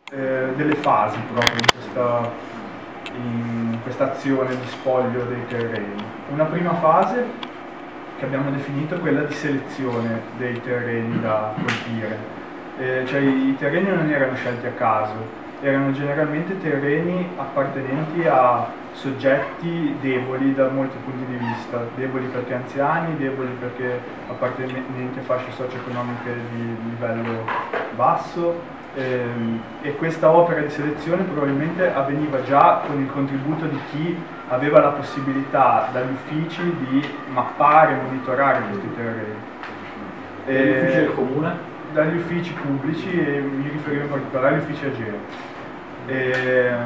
delle fasi proprio in questa azione di spoglio dei terreni. Una prima fase che abbiamo definito è quella di selezione dei terreni da colpire. Cioè i terreni non erano scelti a caso, erano generalmente terreni appartenenti a soggetti deboli da molti punti di vista, deboli perché anziani, deboli perché appartenenti a fasce socio-economiche di livello basso, e questa opera di selezione probabilmente avveniva già con il contributo di chi aveva la possibilità dagli uffici di mappare e monitorare questi terreni. Dagli uffici del comune? Dagli uffici pubblici, e mi riferivo in particolare agli uffici AGEA.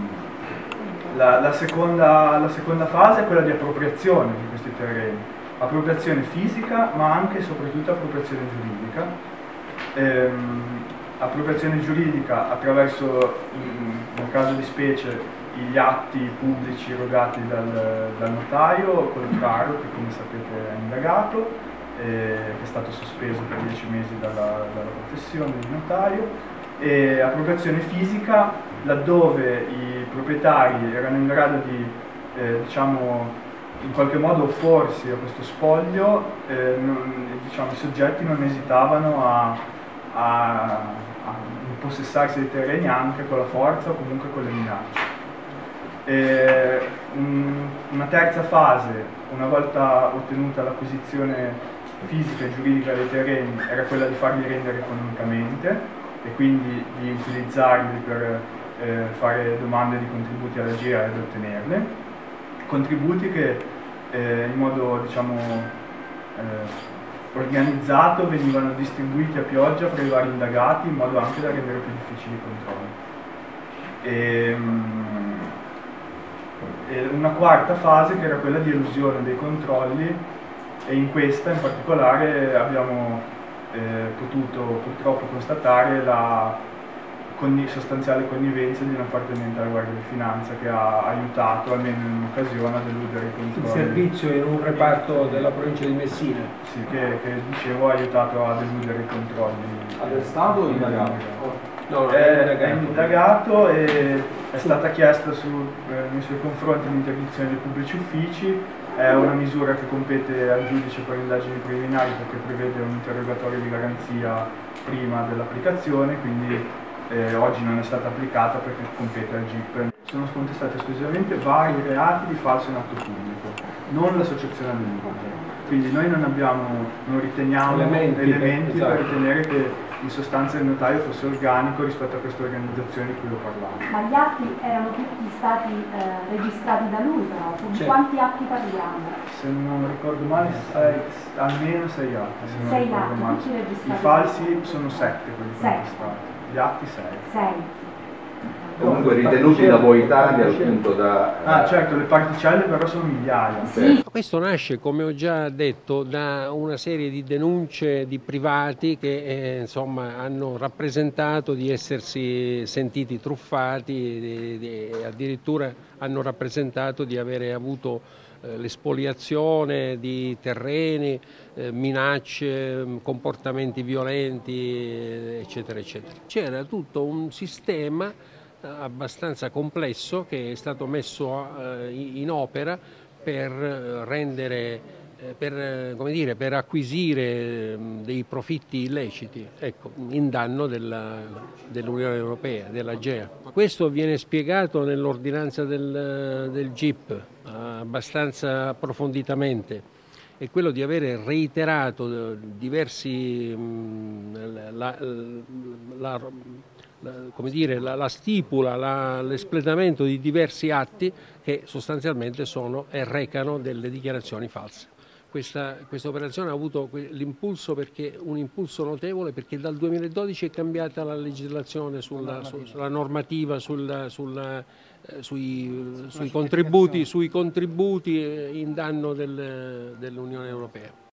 La seconda fase è quella di appropriazione di questi terreni, appropriazione fisica ma anche e soprattutto appropriazione giuridica. Appropriazione giuridica attraverso, nel caso di specie, gli atti pubblici erogati dal notaio, col caro che come sapete è indagato, che è stato sospeso per 10 mesi dalla professione di notaio, e appropriazione fisica laddove i proprietari erano in grado di diciamo, in qualche modo opporsi a questo spoglio, diciamo, i soggetti non esitavano a impossessarsi dei terreni anche con la forza o comunque con le minacce. Una terza fase, una volta ottenuta l'acquisizione fisica e giuridica dei terreni, era quella di farli rendere economicamente e quindi di utilizzarli per fare domande di contributi alla GIA ed ottenerle. Contributi che in modo, diciamo, organizzato venivano distribuiti a pioggia fra i vari indagati in modo anche da rendere più difficili i controlli. E una quarta fase che era quella di elusione dei controlli, e in questa in particolare abbiamo potuto purtroppo constatare la sostanziale connivenza di un appartenente alla Guardia di Finanza che ha aiutato almeno in un'occasione ad eludere i controlli. Il servizio in un reparto della provincia di Messina? Sì, che dicevo ha aiutato ad eludere i controlli. Arrestato o indagato? No, è indagato e è stata chiesta nei suoi confronti l'interdizione dei pubblici uffici. È una misura che compete al giudice per indagini preliminari perché prevede un interrogatorio di garanzia prima dell'applicazione, quindi oggi non è stata applicata perché compete al GIP. Sono contestati esclusivamente vari reati di falso in atto pubblico, non l'associazione ad indagine. Quindi noi non riteniamo elementi esatto, per ritenere che in sostanza il notaio fosse organico rispetto a queste organizzazioni di cui ho parlato. Ma gli atti erano tutti stati registrati da lui però, di quanti atti parliamo? Se non ricordo male almeno 6 atti. 6 atti, tutti registrati. I falsi sono 7 quelli registrati, gli atti 6. 6. Comunque ritenuti da voi tali al punto da... Ah certo, le particelle però sono migliaia. Sì. Questo nasce, come ho già detto, da una serie di denunce di privati che insomma, hanno rappresentato di essersi sentiti truffati, addirittura hanno rappresentato di avere avuto l'espoliazione di terreni, minacce, comportamenti violenti, eccetera, eccetera. C'era tutto un sistema abbastanza complesso che è stato messo in opera per rendere, per acquisire dei profitti illeciti, ecco, in danno dell'Unione Europea, dell'AGEA. Questo viene spiegato nell'ordinanza del GIP abbastanza approfonditamente. È quello di avere reiterato diversi la stipula, l'espletamento di diversi atti che sostanzialmente recano delle dichiarazioni false. Questa operazione ha avuto un impulso notevole perché dal 2012 è cambiata la legislazione sulla normativa, sui contributi in danno dell'Unione Europea.